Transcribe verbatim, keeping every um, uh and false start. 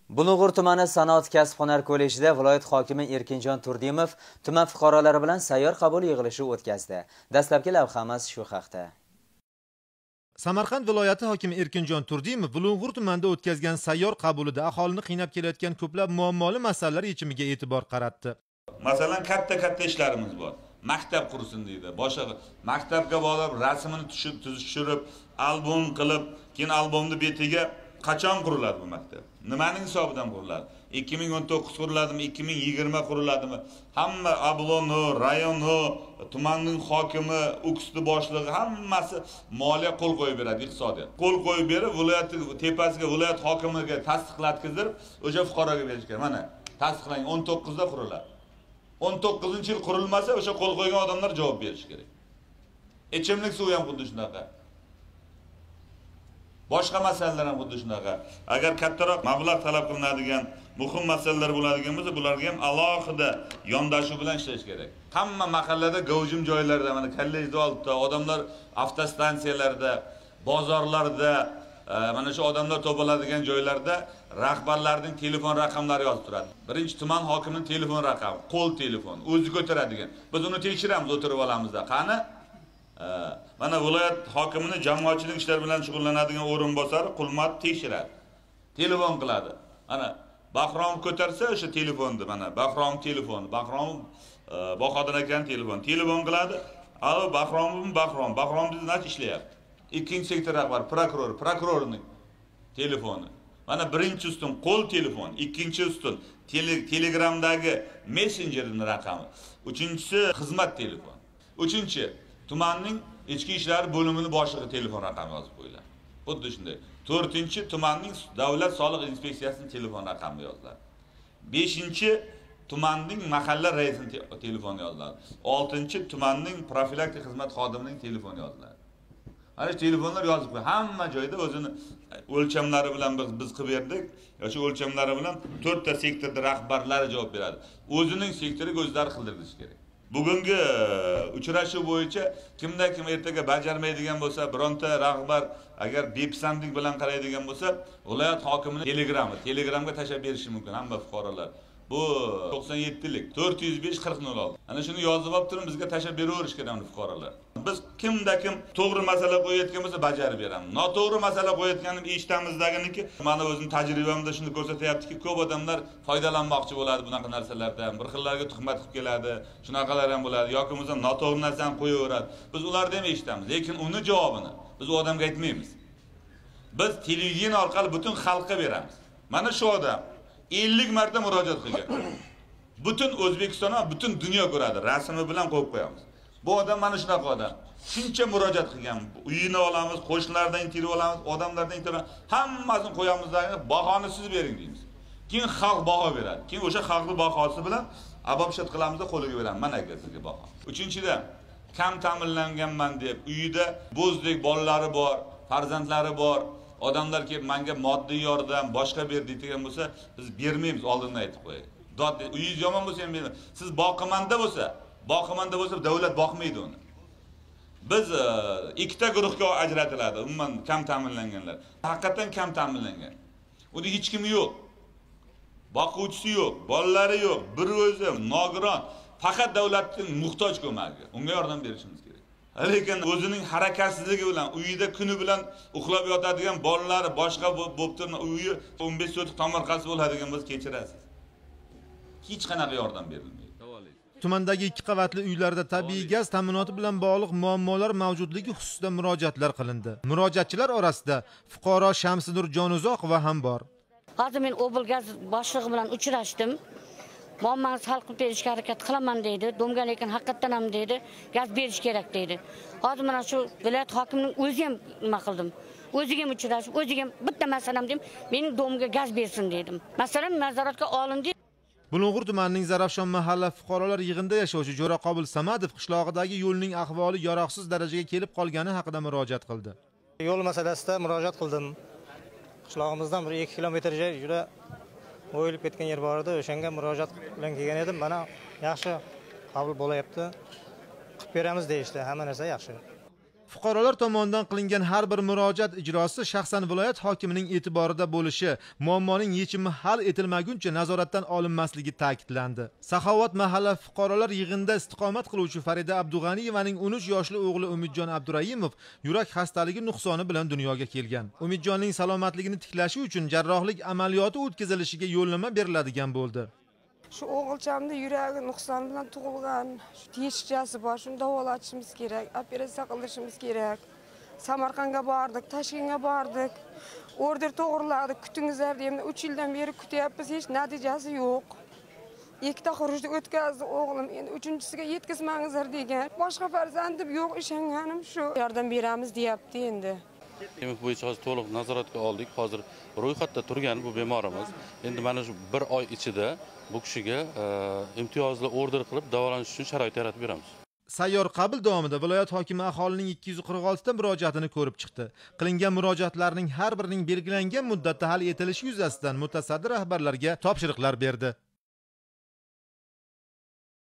Bulung'ur tumani Sanoat kasb-hunar kollejida viloyat hokimi Erkinjon Turdimov tuman fuqarolari bilan sayyor qabul yig'ilishi o'tkazdi. Dastlabki lavhamiz shu haqda. Samarqand viloyati hokimi Erkinjon Turdimov Bulung'ur tumanida o'tkazgan sayyor qabulida aholini qiynab kelayotgan ko'plab muammoli masalalar yechimiga e'tibor qaratdi. Masalan, katta-katta ishlarimiz bor. Maktab qursin deydi. Boshqa maktabga borib, rasmini tushib, tushirib, albom qilib, keyin albomni betiga qachon quriladi bu maktab? Nimaning hisobidan quriladi? ikki ming o'n to'qqiz quriladimi, ikki ming yigirma quriladimi? Hamma abloni, rayoni, tumanning hokimi, uksdi boshlig'i hammasi moliya qo'l qo'yib beradi, iqtisodiyot. Qo'l qo'yib berib, viloyat tepasiga viloyat hokimiga tasdiqlatkizib, o'sha fuqaroga berish kerak. Mana, tasdiqlang o'n to'qqizda quriladi. o'n to'qqizinchi yil qurilmasa, o'sha qo'l qo'ygan odamlar javob berish kerak. Ichimlik suvi ham xuddi shunaqa. Boshqa masalalar ham xuddi shunaqa. Agar kattaroq mablag' talab qilinadigan muhim masalalar bo'ladigan bo'lsa, bularga ham alohida yondashuv bilan ishlash kerak. Hamma mahallada gavjum joylarda, mana kollejda oldida, odamlar avtostansiyalarda, bozorlarda, mana shu odamlar to'planadigan joylarda rahbarlarning telefon raqamlari yozib turadi. Birinchi tuman hokimining telefon raqami, qo'l telefon, o'zi ko'taradigan. Biz uni tekshiramiz, o'tirib olamizda. Qani? Mana viloyat hokimining jamoatchilik ishlar bilan shug'ullanadigan o'rinbosari Qulmat tekshiradi. Telefon qiladi. Mana Bahrom ko'tarsa o'sha telefonni, mana Bahrom telefoni, Bahrom Bahodir akaning telefoni. Telefon qiladi. Alo, Bahrommi, Bahrom. Bahrom bizni ishlayapti. Ikkinchi sektor rahbari, prokuror, prokurorning telefoni. Mana birinchi ustun qo'l telefon, ikkinchi ustun Telegramdagi messenjerning raqami. Uchinchisi xizmat telefoni. Uchinchi tumanning ichki ishlar bo'limining boshlig'i telefon raqami yozib qo'yiladi. Xuddi shunday. to'rtinchi tumanning davlat soliq inspeksiyasining telefon raqami yoziladi. beshinchi tumanning mahalla raisining telefoni yoziladi. oltinchi tumanning profilaktik xizmat xodimining telefoni yoziladi. Ana shu telefonlar yozib qo'y. Hamma joyda o'zini o'lchamlari bilan biz biz qilib berdik. Shu o'lchamlari bilan to'rtta sektorda rahbarlari javob beradi. O'zining sektoriga o'zlari qildirish kerak. Bugungi uchrashuv bo'yicha kimda kim ertaga bajarmaydigan bo'lsa, bironta rahbar agar bepisandlik bilan qaraydigan bo'lsa, viloyat hokimining Telegram'i, Telegramga tashab berishi mumkin hamma fuqarolar. Bu to'qson yettilik to'rt yuz besh qirq nol olti. Ana shuni yozib olib turib bizga tashab beraverish kerak uni fuqarolar. Biz kimda kim to'g'ri masala qo'yayotgan bo'lsa bajarib beramiz. Noto'g'ri masala qo'yayotganim eshitamizdagini, mana o'zim tajribamda shuni ko'rsatyaptiki, ko'p odamlar foydalanmoqchi bo'ladi bunaqa narsalardan. Bir xillarga tuhmat qilib keladi, shunaqalar ham bo'ladi yoki bo'lmasa noto'g'ri narsani qo'yaveradi. Biz ularni ham eshitamiz, lekin uni javobini biz u odamga aytmaymiz. Biz televideniya orqali butun xalqqa beramiz. Mana shu odam ellik marta murojaat qilgan. Butun O'zbekiston va butun dunyo ko'radi. Rasmi bilan qo'yib qo'yamiz. Bu odam mana shunaqa odam. Shuncha murojaat qilgan. Uyini olamiz, qo'shnilardan intervyu olamiz, odamlardan intervyu, hammasini qo'yamizdan bahoni siz bering deymiz. Keyin xalq baho beradi. Keyin o'sha xalqning bahosi bilan abobshat qilamizda qo'liga beramiz. Mana aka sizga baho. Uchinchidan, kam ta'minlanganman deb uyida bo'zdek bolalari bor, farzandlari bor. Odamlar kelib menga moddiy yordam, boshqa ber deydigan bo'lsa, biz bermaymiz, oldindan aytib qo'yay. Dod, uyingiz yomon bo'lsa ham bermaymiz. Siz boqimanda bo'lsa, boqimanda bo'lsa davlat boqmaydi uni. Biz ikkita guruhga ajratiladi, umuman kam ta'minlanganlar. Haqiqatan kam ta'minlangan. Unda hech kim yo'q. Boquvchisi yo'q, bolalari yo'q, bir o'zi nogiron, faqat davlatning muhtoj ko'magiga. Unga yordam berishimiz kerak. Lekin o'zining harakatsizligi bilan uyida kuni bilan uxlab yotadigan bolalari boshqa bo'lib turgan uyi o'n besh so'tlik tomorqasi bo'ladigan bo'lsa kechirasiz. Hech qanaqa yordam berilmaydi. Tumandagi ikki qavatli uylarda tabiiy gaz ta'minoti bilan bog'liq muammolar mavjudligi xususida murojaatlar qilindi. Murojaatchilar orasida fuqaro Shamsinur Jonuzoqova ham bor. Hozir men oblgaz boshlig'i bilan uchrashdim. Muammongiz hal qilib berishga harakat qilaman deydi. Domga lekin haqiqatan ham deydi, gaz berish kerak deydi. Hozir mana shu viloyat hokimining o'zi ham nima qildim. O'ziga ham uchrashib, o'ziga ham bitta masalam dedim, mening domga gaz bersin dedim. Masalan, nazoratga olindi. Bulung'ur tumanining Zarafshon mahalla fuqarolar yig'inida yashovchi Jo'raqobil Samadov qishlog'idagi yo'lning ahvoli yaroqsiz darajaga kelib qolgani haqida murojaat qildi. Yo'l masalasida murojaat qildim. Qishlog'imizdan bir ikki kilometr joy juda o'yilib ketgan yer bor edi. O'shanga murojaat bilan kelgan edim. Mana yaxshi qabul bo'layapti. Qilib beramiz deyishdi. Hamma narsa yaxshi. Fuqarolar tomonidan qilingan har bir murojaat ijrosi shaxsan viloyat hokimining e'tiborida bo'lishi, muammoning yechimi hal etilmaguncha nazoratdan olinmasligi ta'kidlandi. Saxovat mahalla fuqarolar yig'inida istiqomat qiluvchi Farida Abdug'aniyevaning o'n uch yoshli o'g'li Umidjon Abdurayimov yurak xastaligi nuqsoni bilan dunyoga kelgan. Umidjonning salomatligini tiklashi uchun jarrohlik amaliyoti o'tkazilishiga yo'llanma beriladigan bo'ldi. Shu o'g'ilchamda yuragi nuqson bilan tug'ilgan, shu teshikchasi bor, shuni davolatishimiz kerak, operatsiya qilishimiz kerak. Samarqandga bordik, Toshkentga bordik. Order to'g'riladik, kutingizlar deyman. uch yildan beri kutyapmiz, hech natijasi yo'q. Ikkita xurujni o'tkazdi o'g'lim, endi uchinchisiga yetkazmangizlar degan. Boshqa farzandim yo'q, ishonganim shu. Yordam beramiz deyapti endi. Demak, bo'yicha hozir to'liq nazoratga oldik. Hozir ro'yxatda turgan bu bemorimiz. Endi mana shu bir oy ichida bu kishiga imtiyozli order qilib davolanish uchun sharoit yaratib beramiz. Sayyor qabul davomida viloyat hokimi aholining ikki yuz qirq olti ta murojaatini ko'rib chiqdi. Qilingan murojaatlarning har birining belgilangan muddatda hal etilishi yuzasidan mutasaddi rahbarlarga topshiriqlar berdi.